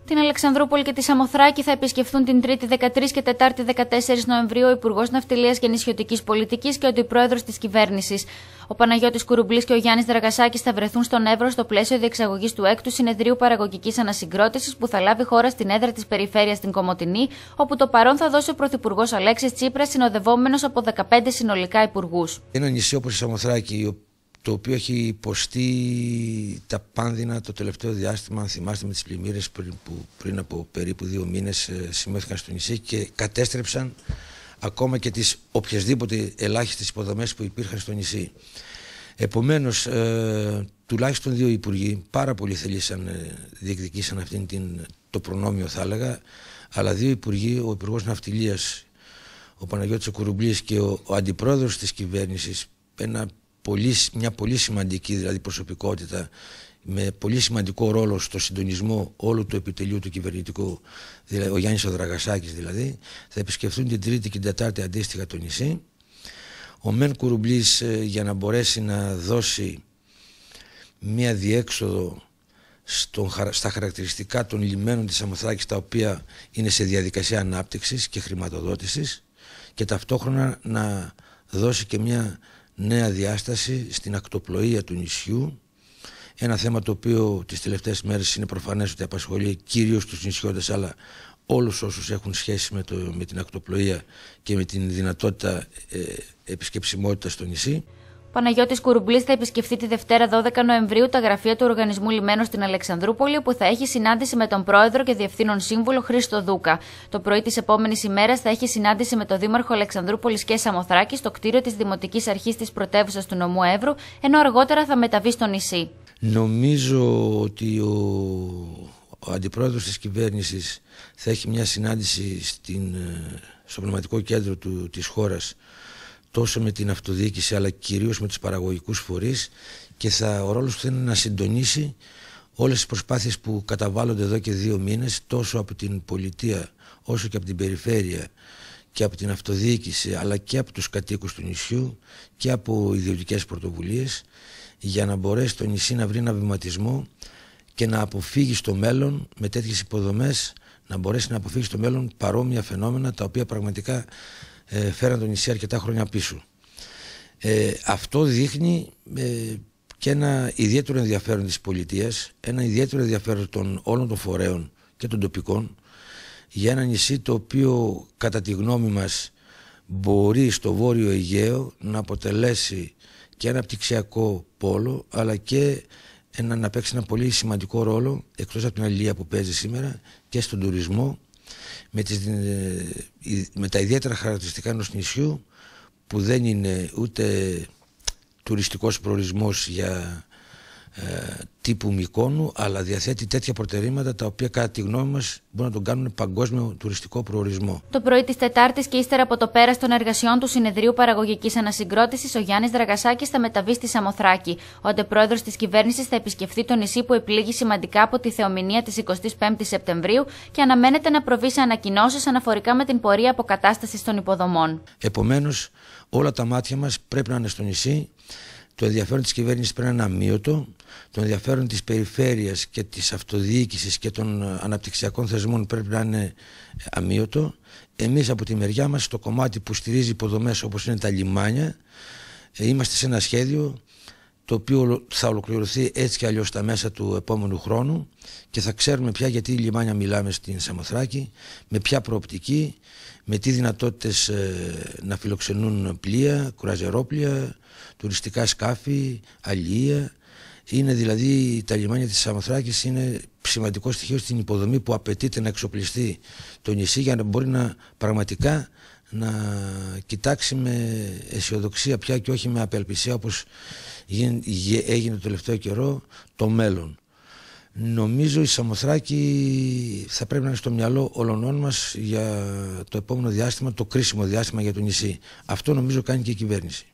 Την Αλεξανδρούπολη και τη Σαμοθράκη θα επισκεφθούν την 3η 13 και 4η 14 Νοεμβρίου ο Υπουργός Ναυτιλίας και Νησιωτικής Πολιτικής και ο Αντιπρόεδρος της Κυβέρνησης. Ο Παναγιώτης Κουρουμπλής και ο Γιάννης Δραγασάκης θα βρεθούν στον Εύρο στο πλαίσιο διεξαγωγής του 6ου Συνεδρίου Παραγωγικής Ανασυγκρότησης που θα λάβει χώρα στην έδρα της Περιφέρειας στην Κομοτηνή, όπου το παρόν θα δώσει ο Πρωθυπουργός Αλέξης Τσίπρας, συνοδευόμενος από 15 συνολικά υπουργούς. Ένα νησί όπως η Σαμοθράκη, το οποίο έχει υποστεί τα πάνδυνα το τελευταίο διάστημα, αν θυμάστε, με τις πλημμύρες που πριν από περίπου 2 μήνες σημειώθηκαν στο νησί και κατέστρεψαν ακόμα και τις οποιασδήποτε ελάχιστες υποδομές που υπήρχαν στο νησί. Επομένως, τουλάχιστον 2 υπουργοί πάρα πολύ διεκδικήσαν το προνόμιο, θα έλεγα, αλλά 2 υπουργοί, ο Υπουργός Ναυτιλίας, ο Παναγιώτης Κουρουμπλής, και ο Αντιπρόεδρος της Κυβέρνησης, μια πολύ σημαντική δηλαδή προσωπικότητα με πολύ σημαντικό ρόλο στο συντονισμό όλου του επιτελείου του κυβερνητικού, δηλαδή ο Γιάννης ο Δραγασάκης δηλαδή, θα επισκεφθούν την 3η και την 4η αντίστοιχα το νησί. Ο Μεν Κουρουμπλής, για να μπορέσει να δώσει μια διέξοδο στα χαρακτηριστικά των λιμένων της Σαμοθράκης, τα οποία είναι σε διαδικασία ανάπτυξης και χρηματοδότησης, και ταυτόχρονα να δώσει και μια νέα διάσταση στην ακτοπλοεία του νησιού, ένα θέμα το οποίο τις τελευταίες μέρες είναι προφανές ότι απασχολεί κυρίως τους νησιώτες, αλλά όλους όσους έχουν σχέση με την ακτοπλοεία και με την δυνατότητα επισκεψιμότητας στο νησί. Ο Παναγιώτης Κουρουμπλής θα επισκεφθεί τη Δευτέρα 12 Νοεμβρίου τα γραφεία του Οργανισμού Λιμένων στην Αλεξανδρούπολη, όπου θα έχει συνάντηση με τον πρόεδρο και διευθύνων σύμβουλο Χρήστο Δούκα. Το πρωί της επόμενης ημέρας θα έχει συνάντηση με τον Δήμαρχο Αλεξανδρούπολης και Σαμοθράκη στο κτίριο της Δημοτικής Αρχής της πρωτεύουσας του νομού Εύρου, ενώ αργότερα θα μεταβεί στο νησί. Νομίζω ότι ο Αντιπρόεδρος της Κυβέρνησης θα έχει μια συνάντηση στο πνευματικό κέντρο της χώρας, τόσο με την αυτοδιοίκηση αλλά κυρίως με τους παραγωγικούς φορείς, και ο ρόλος του θα είναι να συντονίσει όλες τις προσπάθειες που καταβάλλονται εδώ και 2 μήνες, τόσο από την πολιτεία όσο και από την περιφέρεια και από την αυτοδιοίκηση, αλλά και από τους κατοίκους του νησιού και από ιδιωτικές πρωτοβουλίες, για να μπορέσει το νησί να βρει ένα βηματισμό και να αποφύγει στο μέλλον, με τέτοιες υποδομές, να μπορέσει να αποφύγει στο μέλλον παρόμοια φαινόμενα τα οποία πραγματικά φέραν το νησί αρκετά χρόνια πίσω. Αυτό δείχνει και ένα ιδιαίτερο ενδιαφέρον της πολιτείας, ένα ιδιαίτερο ενδιαφέρον των όλων των φορέων και των τοπικών για ένα νησί το οποίο κατά τη γνώμη μας μπορεί στο Βόρειο Αιγαίο να αποτελέσει και ένα αναπτυξιακό πόλο, αλλά και να παίξει ένα πολύ σημαντικό ρόλο, εκτός από την αλληλεία που παίζει σήμερα, και στον τουρισμό, με τα ιδιαίτερα χαρακτηριστικά ενός νησιού που δεν είναι ούτε τουριστικός προορισμός για τύπου Μυκόνου, αλλά διαθέτει τέτοια προτερήματα τα οποία κατά τη γνώμη μας μπορούν να τον κάνουν παγκόσμιο τουριστικό προορισμό. Το πρωί της Τετάρτης και ύστερα από το πέρας των εργασιών του Συνεδρίου Παραγωγικής Ανασυγκρότησης, ο Γιάννης Δραγασάκης θα μεταβεί στη Σαμοθράκη. Ο Αντιπρόεδρος της Κυβέρνησης θα επισκεφθεί το νησί που επλήγει σημαντικά από τη θεομηνία της 25ης Σεπτεμβρίου και αναμένεται να προβεί σε ανακοινώσεις αναφορικά με την πορεία αποκατάστασης των υποδομών. Επομένως, όλα τα μάτια μας πρέπει να είναι στο νησί. Το ενδιαφέρον της κυβέρνησης πρέπει να είναι αμείωτο, το ενδιαφέρον της περιφέρειας και της αυτοδιοίκησης και των αναπτυξιακών θεσμών πρέπει να είναι αμείωτο. Εμείς από τη μεριά μας, στο κομμάτι που στηρίζει υποδομές όπως είναι τα λιμάνια, είμαστε σε ένα σχέδιο το οποίο θα ολοκληρωθεί έτσι και αλλιώς στα μέσα του επόμενου χρόνου και θα ξέρουμε πια γιατί λιμάνια μιλάμε στην Σαμοθράκη, με ποια προοπτική, με τι δυνατότητες να φιλοξενούν πλοία, κουραζερόπλοια, τουριστικά σκάφη, αλληλεία. Είναι δηλαδή τα λιμάνια της Σαμοθράκης είναι σημαντικό στοιχείο στην υποδομή που απαιτείται να εξοπλιστεί το νησί για να μπορεί πραγματικά να κοιτάξει με αισιοδοξία πια και όχι με απελπισία όπως έγινε το τελευταίο καιρό το μέλλον. Νομίζω η Σαμοθράκη θα πρέπει να είναι στο μυαλό όλων μας για το επόμενο διάστημα, το κρίσιμο διάστημα για το νησί. Αυτό νομίζω κάνει και η κυβέρνηση.